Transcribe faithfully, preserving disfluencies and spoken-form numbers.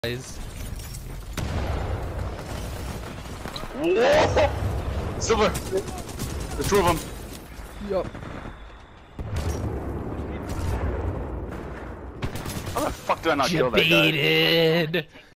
guys. Whoa! Silver! There's two of them. Yup. How the fuck did I not kill that guy? Debated.